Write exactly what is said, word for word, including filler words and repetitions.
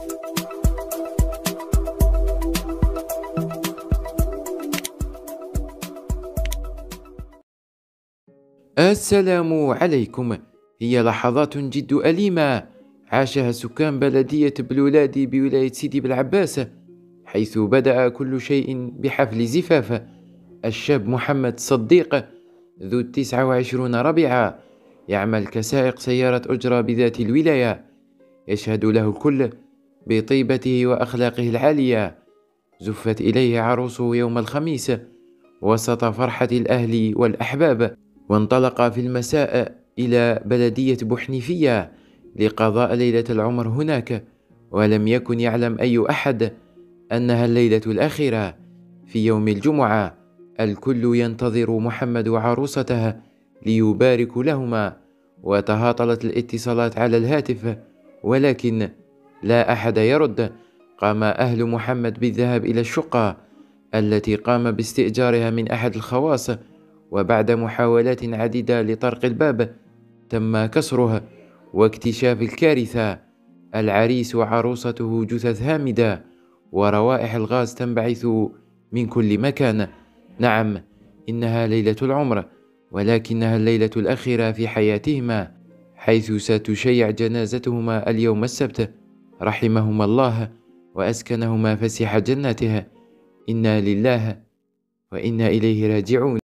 السلام عليكم. هي لحظات جد أليمة عاشها سكان بلدية بلولادي بولاية سيدي بالعباس، حيث بدأ كل شيء بحفل زفاف الشاب محمد صديق ذو التسعة وعشرون ربيعة، يعمل كسائق سيارة أجرة بذات الولاية. يشهد له الكل بطيبته وأخلاقه العالية. زفت إليه عروسه يوم الخميس وسط فرحة الأهل والأحباب، وانطلق في المساء إلى بلدية بوحنيفية لقضاء ليلة العمر هناك. ولم يكن يعلم أي أحد أنها الليلة الأخيرة. في يوم الجمعة الكل ينتظر محمد وعروسته ليبارك لهما، وتهاطلت الاتصالات على الهاتف ولكن لا أحد يرد. قام أهل محمد بالذهاب إلى الشقة التي قام باستئجارها من أحد الخواص، وبعد محاولات عديدة لطرق الباب تم كسره واكتشاف الكارثة: العريس وعروسته جثث هامدة وروائح الغاز تنبعث من كل مكان. نعم، إنها ليلة العمر، ولكنها الليلة الأخيرة في حياتهما، حيث ستشيع جنازتهما اليوم السبت، رحمهما الله وأسكنهما فسيح جناته. إنا لله وإنا إليه راجعون.